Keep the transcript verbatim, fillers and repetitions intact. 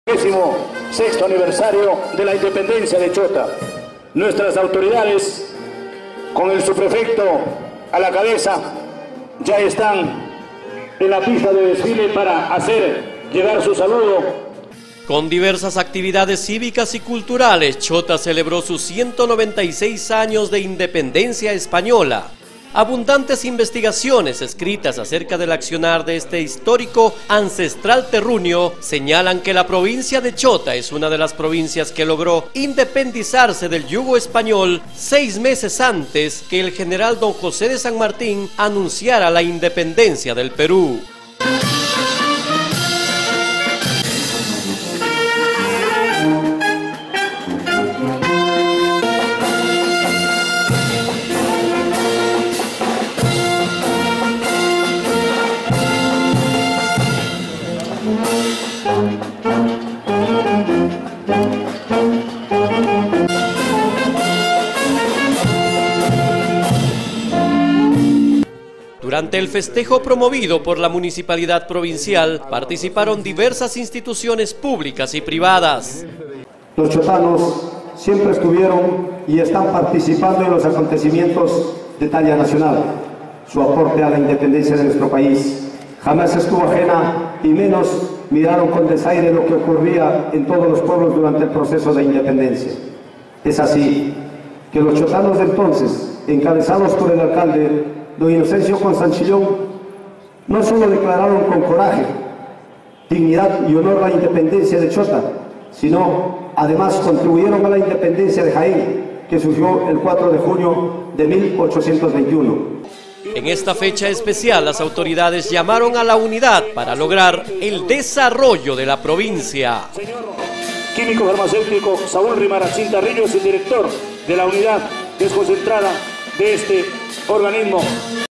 Décimo sexto aniversario de la independencia de Chota. Nuestras autoridades, con el subprefecto a la cabeza, ya están en la pista de desfile para hacer llegar su saludo. Con diversas actividades cívicas y culturales, Chota celebró sus ciento noventa y seis años de independencia española. Abundantes investigaciones escritas acerca del accionar de este histórico ancestral terruño señalan que la provincia de Chota es una de las provincias que logró independizarse del yugo español seis meses antes que el general don José de San Martín anunciara la independencia del Perú. Durante el festejo promovido por la Municipalidad Provincial, participaron diversas instituciones públicas y privadas. Los chotanos siempre estuvieron y están participando en los acontecimientos de talla nacional. Su aporte a la independencia de nuestro país jamás estuvo ajena y menos miraron con desaire lo que ocurría en todos los pueblos durante el proceso de independencia. Es así que los chotanos de entonces, encabezados por el alcalde don Inocencio Constanchillón, no solo declararon con coraje, dignidad y honor la independencia de Chota, sino además contribuyeron a la independencia de Jaén, que surgió el cuatro de junio de mil ochocientos veintiuno. En esta fecha especial, las autoridades llamaron a la unidad para lograr el desarrollo de la provincia. Señor químico farmacéutico Saúl Rimarachín Tarrillo es el director de la unidad desconcentrada de este organismo.